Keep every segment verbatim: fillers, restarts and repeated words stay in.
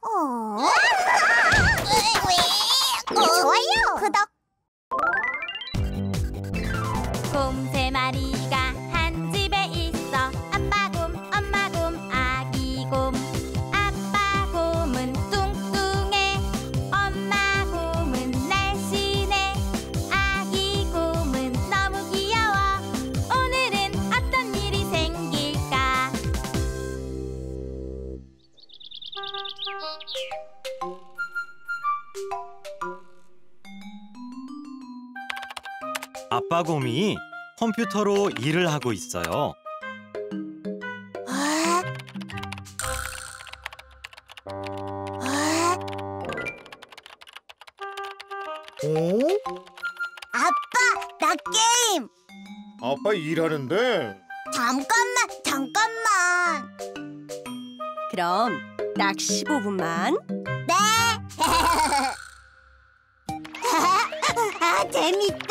어? 좋아요. 구독. 곰 세 마리가 한 집에 있어. 아빠 곰, 엄마 곰, 아기 곰. 아빠 곰은 뚱뚱해. 엄마 곰은 날씬해. 아기 곰은 너무 귀여워. 오늘은 어떤 일이 생길까? 아빠 곰이 컴퓨터로 일을 하고 있어요. 아? 아? 어? 아빠, 나 게임. 아빠 일하는데. 잠깐만, 잠깐만. 그럼 딱 십오 분만. 네. 아, 재밌다.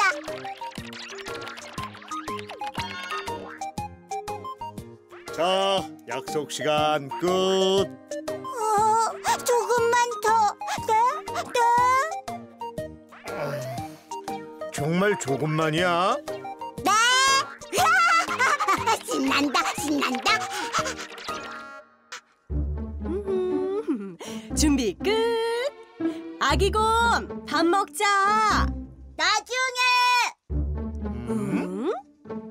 자, 약속 시간 끝. 어, 조금만 더. 네, 네. 정말 조금만이야? 네. 신난다, 신난다. 음, 준비 끝. 아기곰, 밥 먹자. 나중에. 음?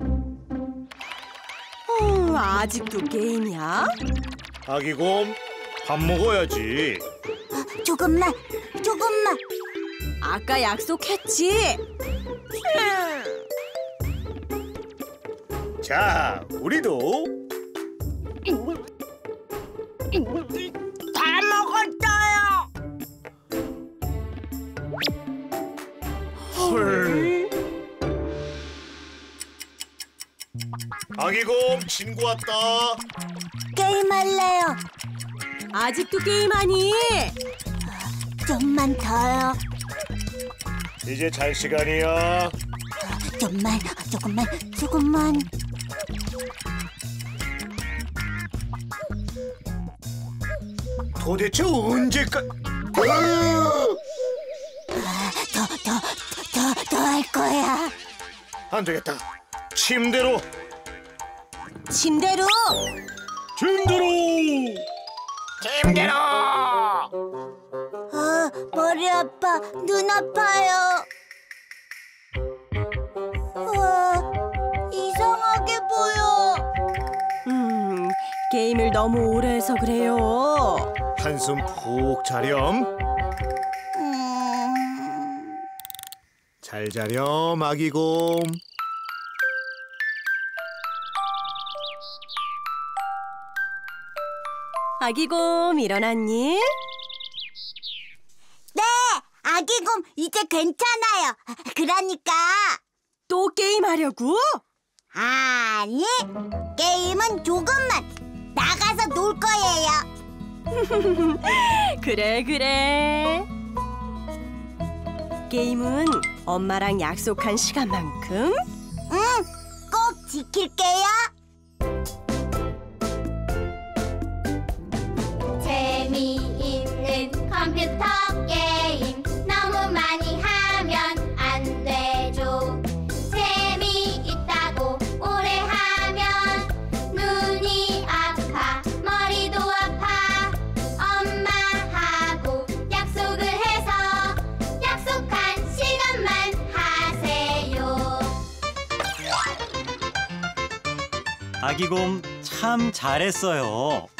어, 아직도 게임이야? 아기곰, 밥 먹어야지. 조금만, 조금만. 아까 약속했지. 자, 우리도. 다 먹었어요. 헐. 아기곰, 친구 왔다. 게임할래요. 아직도 게임하니? 좀만 더요. 이제 잘 시간이야. 좀만, 조금만, 조금만. 도대체 언제까지? 아, 더, 더, 더, 더 할 거야. 안 되겠다. 침대로. 침대로. 침대로. 침대로. 아, 머리 아파, 눈 아파요. 아, 이상하게 보여. 음, 게임을 너무 오래 해서 그래요. 한숨 푹 자렴. 음... 잘 자렴, 아기곰. 아기곰 일어났니? 네, 아기곰 이제 괜찮아요. 그러니까. 또 게임하려고? 아니, 게임은 조금만. 나가서 놀 거예요. 그래 그래. 게임은 엄마랑 약속한 시간만큼. 응, 꼭 지킬게요. 재미있는 컴퓨터 게임 너무 많이 하면 안 되죠. 재미있다고 오래 하면 눈이 아파 머리도 아파. 엄마하고 약속을 해서 약속한 시간만 하세요. 아기곰 참 잘했어요.